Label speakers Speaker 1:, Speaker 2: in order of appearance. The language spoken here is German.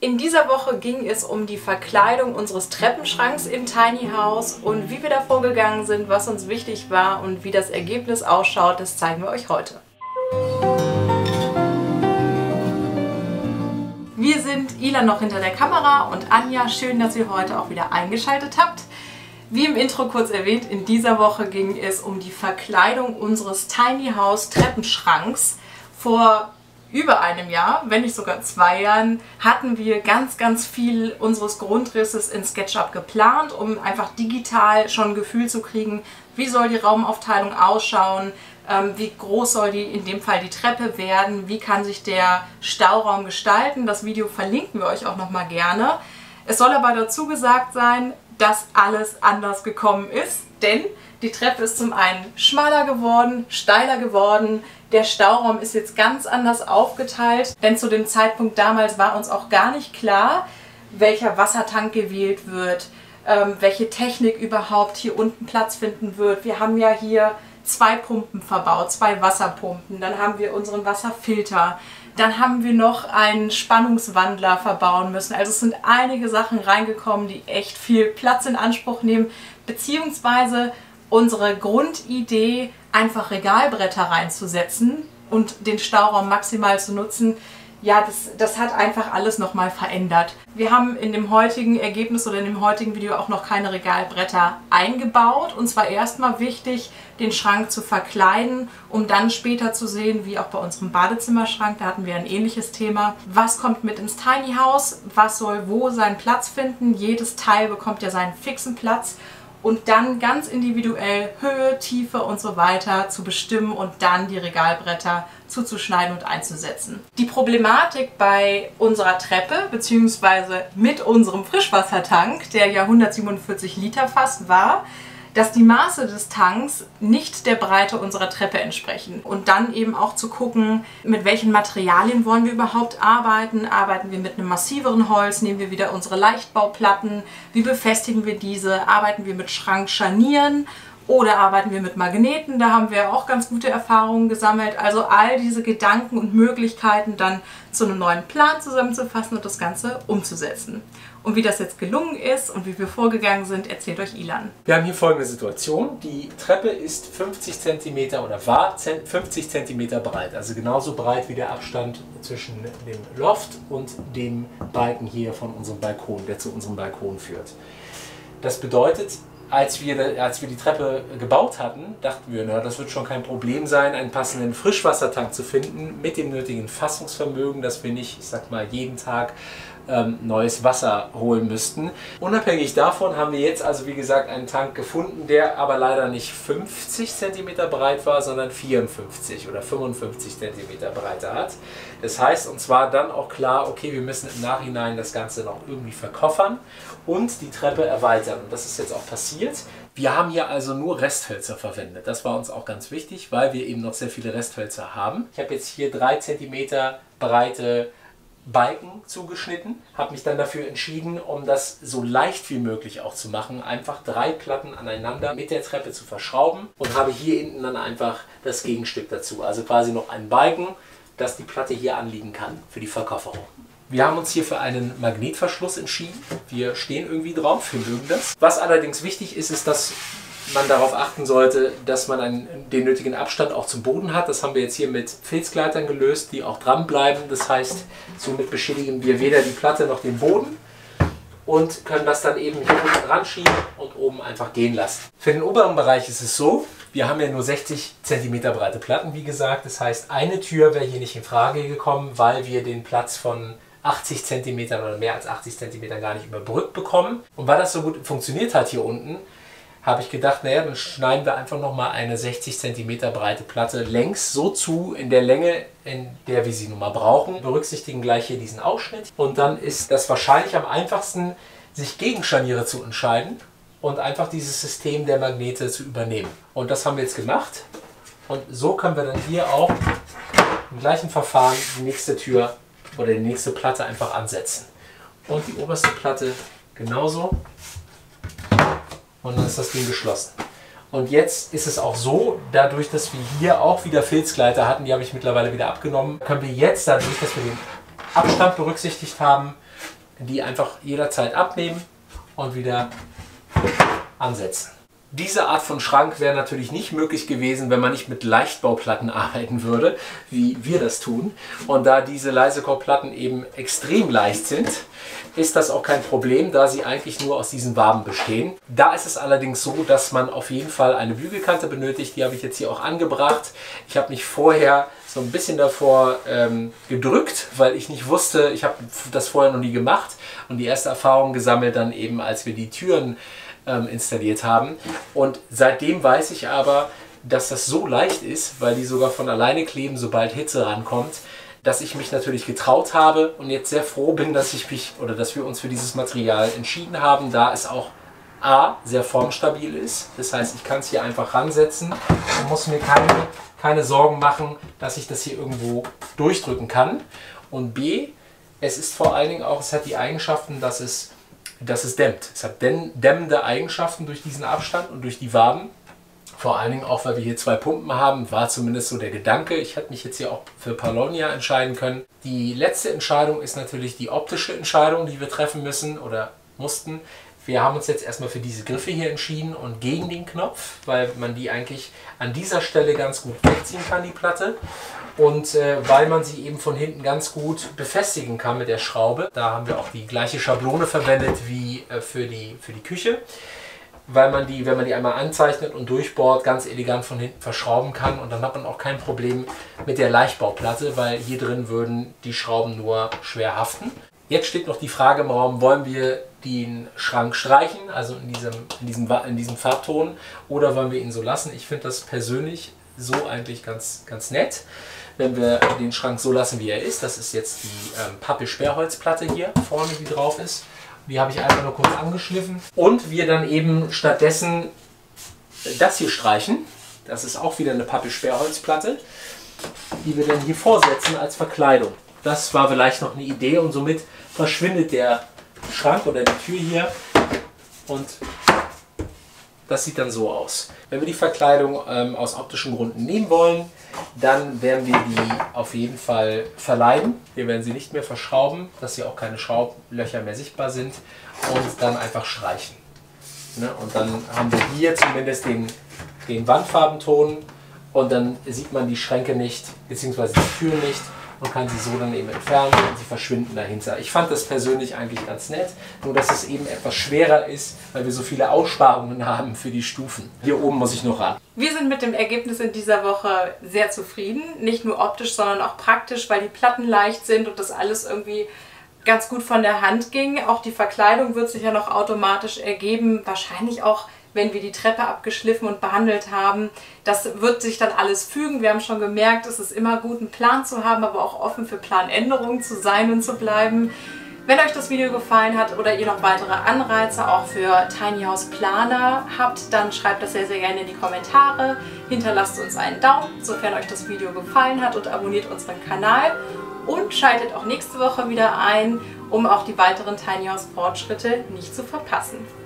Speaker 1: In dieser Woche ging es um die Verkleidung unseres Treppenschranks im Tiny House und wie wir da vorgegangen sind, was uns wichtig war und wie das Ergebnis ausschaut, das zeigen wir euch heute. Wir sind Ilan noch hinter der Kamera und Anja, schön, dass ihr heute auch wieder eingeschaltet habt. Wie im Intro kurz erwähnt, in dieser Woche ging es um die Verkleidung unseres Tiny House Treppenschranks. Vor über einem Jahr, wenn nicht sogar 2 Jahren, hatten wir ganz viel unseres Grundrisses in SketchUp geplant, um einfach digital schon ein Gefühl zu kriegen, wie soll die Raumaufteilung ausschauen, wie groß soll in dem Fall die Treppe werden, wie kann sich der Stauraum gestalten. Das Video verlinken wir euch auch nochmal gerne. Es soll aber dazu gesagt sein, dass alles anders gekommen ist, denn die Treppe ist zum einen schmaler geworden, steiler geworden, der Stauraum ist jetzt ganz anders aufgeteilt, denn zu dem Zeitpunkt damals war uns auch gar nicht klar, welcher Wassertank gewählt wird, welche Technik überhaupt hier unten Platz finden wird. Wir haben ja hier 2 Pumpen verbaut, 2 Wasserpumpen, dann haben wir unseren Wasserfilter, dann haben wir noch einen Spannungswandler verbauen müssen. Also es sind einige Sachen reingekommen, die echt viel Platz in Anspruch nehmen, beziehungsweise unsere Grundidee, einfach Regalbretter reinzusetzen und den Stauraum maximal zu nutzen, ja, das hat einfach alles nochmal verändert. Wir haben in dem heutigen Ergebnis oder in dem heutigen Video auch noch keine Regalbretter eingebaut. Und zwar erstmal wichtig, den Schrank zu verkleiden, um dann später zu sehen, wie auch bei unserem Badezimmerschrank, da hatten wir ein ähnliches Thema. Was kommt mit ins Tiny House? Was soll wo seinen Platz finden? Jedes Teil bekommt ja seinen fixen Platz. Und dann ganz individuell Höhe, Tiefe und so weiter zu bestimmen und dann die Regalbretter zuzuschneiden und einzusetzen. Die Problematik bei unserer Treppe bzw. mit unserem Frischwassertank, der ja 147 Liter fasst, war, dass die Maße des Tanks nicht der Breite unserer Treppe entsprechen. Und dann eben auch zu gucken, mit welchen Materialien wollen wir überhaupt arbeiten. Arbeiten wir mit einem massiveren Holz? Nehmen wir wieder unsere Leichtbauplatten? Wie befestigen wir diese? Arbeiten wir mit Schrankscharnieren? Oder arbeiten wir mit Magneten? Da haben wir auch ganz gute Erfahrungen gesammelt. Also all diese Gedanken und Möglichkeiten dann zu einem neuen Plan zusammenzufassen und das Ganze umzusetzen. Und wie das jetzt gelungen ist und wie wir vorgegangen sind, erzählt euch Ilan.
Speaker 2: Wir haben hier folgende Situation. Die Treppe ist 50 cm oder war 50 cm breit. Also genauso breit wie der Abstand zwischen dem Loft und dem Balken hier von unserem Balkon, der zu unserem Balkon führt. Das bedeutet, als wir die Treppe gebaut hatten, dachten wir, na, das wird schon kein Problem sein, einen passenden Frischwassertank zu finden mit dem nötigen Fassungsvermögen, dass wir nicht, ich sag mal, jeden Tag neues Wasser holen müssten. Unabhängig davon haben wir jetzt also wie gesagt einen Tank gefunden, der aber leider nicht 50 cm breit war, sondern 54 oder 55 cm Breite hat. Das heißt, uns war dann auch klar, okay, wir müssen im Nachhinein das Ganze noch irgendwie verkoffern und die Treppe erweitern. Und das ist jetzt auch passiert. Wir haben hier also nur Resthölzer verwendet. Das war uns auch ganz wichtig, weil wir eben noch sehr viele Resthölzer haben. Ich habe jetzt hier 3 cm breite Balken zugeschnitten, habe mich dann dafür entschieden, um das so leicht wie möglich auch zu machen, einfach 3 Platten aneinander mit der Treppe zu verschrauben und habe hier hinten dann einfach das Gegenstück dazu, also quasi noch einen Balken, dass die Platte hier anliegen kann für die Verkofferung. Wir haben uns hier für einen Magnetverschluss entschieden, wir stehen irgendwie drauf, wir mögen das. Was allerdings wichtig ist, ist, dass man darauf achten sollte, dass man den nötigen Abstand auch zum Boden hat. Das haben wir jetzt hier mit Filzgleitern gelöst, die auch dranbleiben. Das heißt, somit beschädigen wir weder die Platte noch den Boden und können das dann eben hier unten ranschieben und oben einfach gehen lassen. Für den oberen Bereich ist es so, wir haben ja nur 60 cm breite Platten, wie gesagt. Das heißt, eine Tür wäre hier nicht in Frage gekommen, weil wir den Platz von 80 cm oder mehr als 80 cm gar nicht überbrückt bekommen. Und weil das so gut funktioniert hat hier unten, habe ich gedacht, naja, dann schneiden wir einfach nochmal eine 60 cm breite Platte längs so zu, in der Länge, in der wir sie nun mal brauchen. Berücksichtigen gleich hier diesen Ausschnitt. Und dann ist das wahrscheinlich am einfachsten, sich gegen Scharniere zu entscheiden und einfach dieses System der Magnete zu übernehmen. Und das haben wir jetzt gemacht. Und so können wir dann hier auch im gleichen Verfahren die nächste Tür oder die nächste Platte einfach ansetzen. Und die oberste Platte genauso. Und dann ist das Ding geschlossen. Und jetzt ist es auch so, dadurch, dass wir hier auch wieder Filzgleiter hatten, die habe ich mittlerweile wieder abgenommen, können wir jetzt, dadurch, dass wir den Abstand berücksichtigt haben, die einfach jederzeit abnehmen und wieder ansetzen. Diese Art von Schrank wäre natürlich nicht möglich gewesen, wenn man nicht mit Leichtbauplatten arbeiten würde, wie wir das tun. Und da diese Leisekorbplatten eben extrem leicht sind, ist das auch kein Problem, da sie eigentlich nur aus diesen Waben bestehen. Da ist es allerdings so, dass man auf jeden Fall eine Bügelkante benötigt. Die habe ich jetzt hier auch angebracht. Ich habe mich vorher so ein bisschen davor gedrückt, weil ich nicht wusste, ich habe das vorher noch nie gemacht und die erste Erfahrung gesammelt dann eben, als wir die Türen installiert haben. Und seitdem weiß ich aber, dass das so leicht ist, weil die sogar von alleine kleben, sobald Hitze rankommt, dass ich mich natürlich getraut habe und jetzt sehr froh bin, dass wir uns für dieses Material entschieden haben, da es auch A, sehr formstabil ist. Das heißt, ich kann es hier einfach ransetzen und muss mir keine Sorgen machen, dass ich das hier irgendwo durchdrücken kann. Und B, es ist vor allen Dingen auch, es hat die Eigenschaften, dass es dämmt. Es hat dämmende Eigenschaften durch diesen Abstand und durch die Waben. Vor allen Dingen auch, weil wir hier 2 Pumpen haben, war zumindest so der Gedanke. Ich hätte mich jetzt hier auch für Paulownia entscheiden können. Die letzte Entscheidung ist natürlich die optische Entscheidung, die wir treffen müssen oder mussten. Wir haben uns jetzt erstmal für diese Griffe hier entschieden und gegen den Knopf, weil man die eigentlich an dieser Stelle ganz gut wegziehen kann, die Platte. Und weil man sie eben von hinten ganz gut befestigen kann mit der Schraube. Da haben wir auch die gleiche Schablone verwendet wie für die Küche. Weil man die, wenn man die einmal anzeichnet und durchbohrt, ganz elegant von hinten verschrauben kann. Und dann hat man auch kein Problem mit der Leichtbauplatte, weil hier drin würden die Schrauben nur schwer haften. Jetzt steht noch die Frage im Raum, wollen wir den Schrank streichen, also in diesem Farbton, oder wollen wir ihn so lassen? Ich finde das persönlich so eigentlich ganz nett, wenn wir den Schrank so lassen, wie er ist. Das ist jetzt die Pappe-Sperrholzplatte hier vorne, die drauf ist. Die habe ich einfach nur kurz angeschliffen. Und wir dann eben stattdessen das hier streichen. Das ist auch wieder eine Pappe-Sperrholzplatte, die wir dann hier vorsetzen als Verkleidung. Das war vielleicht noch eine Idee und somit verschwindet der Schrank oder die Tür hier und das sieht dann so aus. Wenn wir die Verkleidung aus optischen Gründen nehmen wollen, dann werden wir die auf jeden Fall verleihen. Wir werden sie nicht mehr verschrauben, dass hier auch keine Schraublöcher mehr sichtbar sind und dann einfach streichen. Ne? Und dann haben wir hier zumindest den Wandfarbenton und dann sieht man die Schränke nicht, beziehungsweise die Türen nicht. Man kann sie so dann eben entfernen und sie verschwinden dahinter. Ich fand das persönlich eigentlich ganz nett, nur dass es eben etwas schwerer ist, weil wir so viele Aussparungen haben für die Stufen. Hier oben muss ich noch ran.
Speaker 1: Wir sind mit dem Ergebnis in dieser Woche sehr zufrieden. Nicht nur optisch, sondern auch praktisch, weil die Platten leicht sind und das alles irgendwie ganz gut von der Hand ging. Auch die Verkleidung wird sich ja noch automatisch ergeben. Wahrscheinlich auch, wenn wir die Treppe abgeschliffen und behandelt haben. Das wird sich dann alles fügen. Wir haben schon gemerkt, es ist immer gut, einen Plan zu haben, aber auch offen für Planänderungen zu sein und zu bleiben. Wenn euch das Video gefallen hat oder ihr noch weitere Anreize auch für Tiny House Planer habt, dann schreibt das sehr, sehr gerne in die Kommentare. Hinterlasst uns einen Daumen, sofern euch das Video gefallen hat, und abonniert unseren Kanal. Und schaltet auch nächste Woche wieder ein, um auch die weiteren Tiny House Fortschritte nicht zu verpassen.